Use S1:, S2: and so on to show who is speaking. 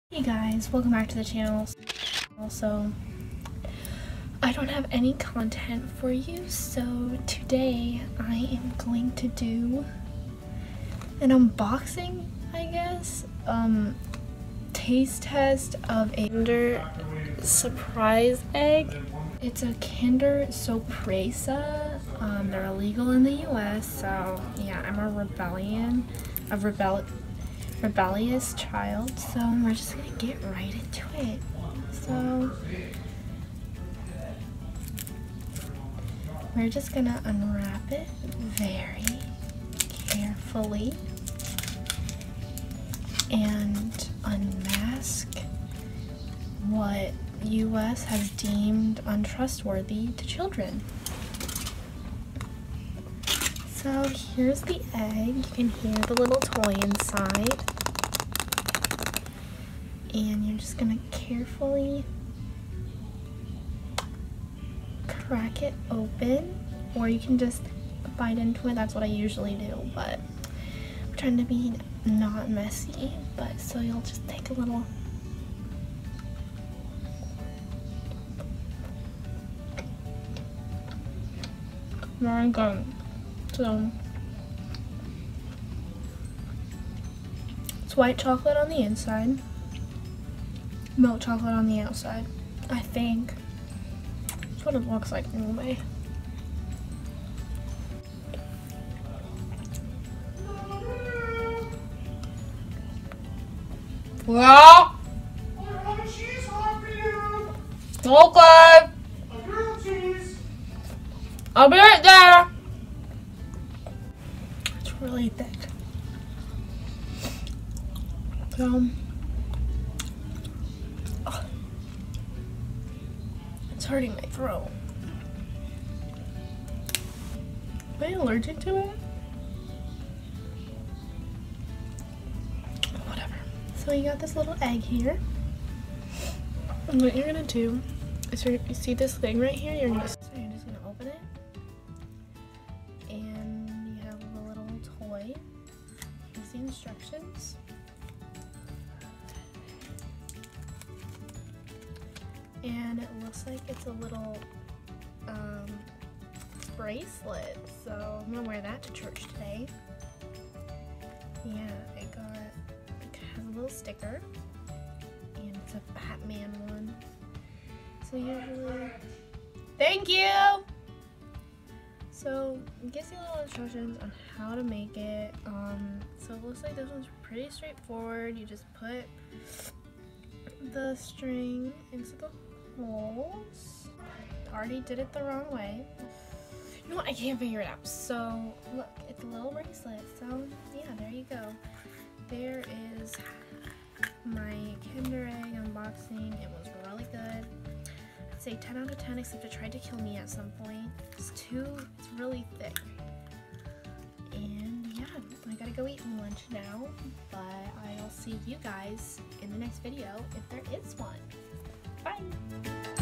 S1: Hey guys, welcome back to the channel. Also, I don't have any content for you, so today I am going to do an unboxing, I guess, taste test of a Kinder Surprise egg. It's a Kinder Sorpresa. They're illegal in the US, so yeah, I'm a rebellious child, so we're just gonna get right into it. So we're just gonna unwrap it very carefully and unmask what US has deemed untrustworthy to children. So here's the egg. You can hear the little toy inside. And you're just gonna carefully crack it open, or you can just bite into it. That's what I usually do, but I'm trying to be not messy. But so you'll just take a little. Very good. So it's white chocolate on the inside, milk chocolate on the outside. I think that's what it looks like anyway. Well, okay. I'll be right there. It's really thick. So, it's hurting my throat. Am I allergic to it? Whatever. So you got this little egg here. And what you're gonna do is you see this thing right here, you're just gonna open it. And you have a little toy. Here's the instructions. And it looks like it's a little bracelet, so I'm gonna wear that to church today. Yeah, it has a little sticker, and it's a Batman one. So usually, thank you! So it gives you little instructions on how to make it. So it looks like this one's pretty straightforward. You just put the string into the holes. Already did it the wrong way. You know what? I can't figure it out. So look, it's a little bracelet. So yeah, there you go. There is my Kinder Egg unboxing. It was really good. I'd say 10 out of 10, except it tried to kill me at some point. It's really thick. And yeah, I gotta go eat lunch now, but I'll see you guys in the next video if there is one. Bye!